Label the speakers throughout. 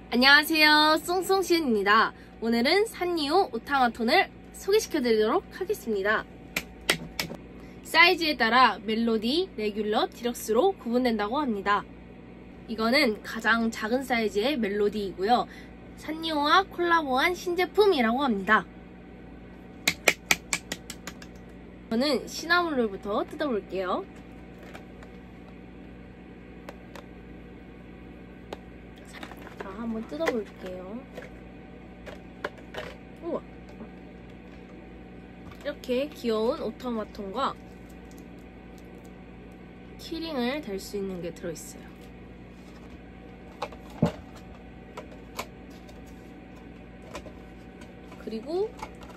Speaker 1: 안녕하세요, 쏭쏭시은입니다. 오늘은 산리오 오타마톤을 소개시켜드리도록 하겠습니다. 사이즈에 따라 멜로디, 레귤러, 디럭스로 구분된다고 합니다. 이거는 가장 작은 사이즈의 멜로디이고요. 산리오와 콜라보한 신제품이라고 합니다. 저는 시나몬롤부터 뜯어볼게요. 자, 한번 뜯어볼게요. 우와! 이렇게 귀여운 오타마톤과 키링을 달 수 있는 게 들어있어요. 그리고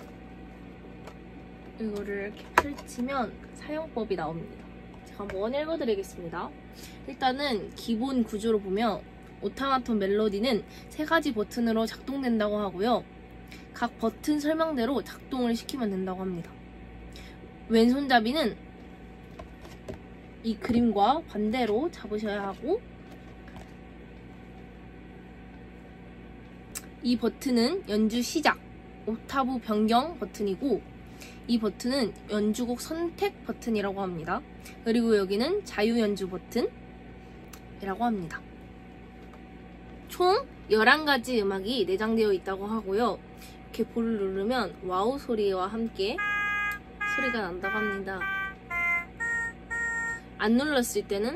Speaker 1: 이거를 이렇게 펼치면 사용법이 나옵니다. 제가 한번 읽어드리겠습니다. 일단은 기본 구조로 보면 오타마톤 멜로디는 3가지 버튼으로 작동된다고 하고요. 각 버튼 설명대로 작동을 시키면 된다고 합니다. 왼손잡이는 이 그림과 반대로 잡으셔야 하고, 이 버튼은 연주 시작, 옥타브 변경 버튼이고, 이 버튼은 연주곡 선택 버튼이라고 합니다. 그리고 여기는 자유 연주 버튼이라고 합니다. 총 11가지 음악이 내장되어 있다고 하고요. 이렇게 볼을 누르면 와우 소리와 함께 소리가 난다고 합니다. 안 눌렀을 때는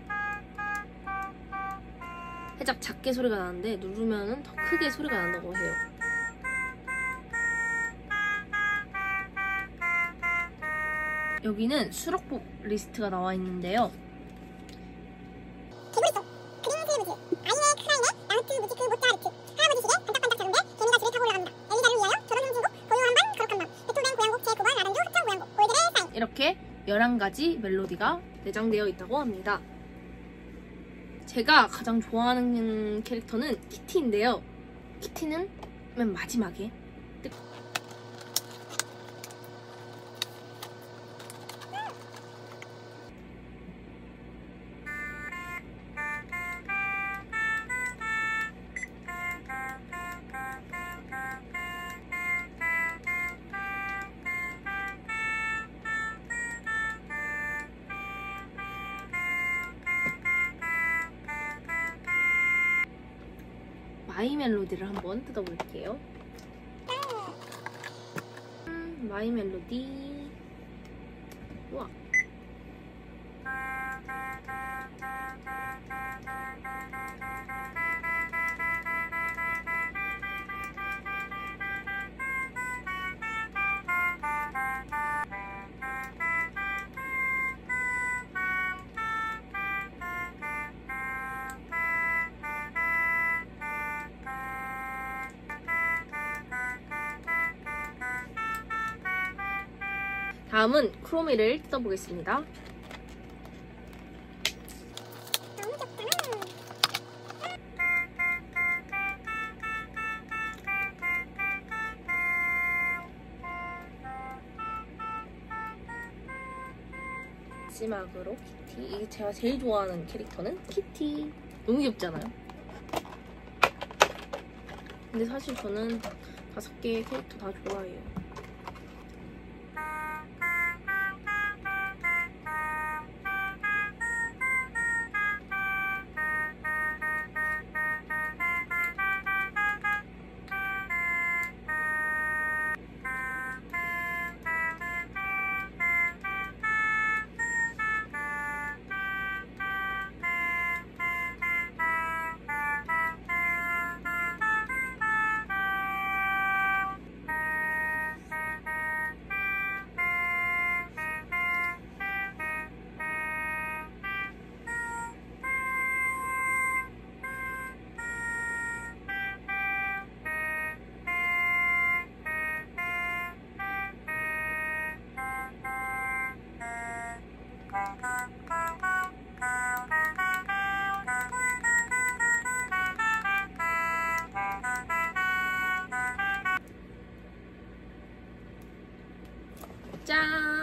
Speaker 1: 살짝 작게 소리가 나는데 누르면 더 크게 소리가 난다고 해요. 여기는 수록곡 리스트가 나와 있는데요. 이렇게 11가지 멜로디가 내장되어 있다고 합니다. 제가 가장 좋아하는 캐릭터는 키티인데요. 키티는 맨 마지막에 마이 멜로디를 한번 뜯어볼게요. 마이 멜로디. 우와. 다음은 크로미를 뜯어보겠습니다. 마지막으로 키티. 이게 제가 제일 좋아하는 캐릭터는 키티. 너무 귀엽잖아요? 근데 사실 저는 5개의 캐릭터 다 좋아해요. 짠!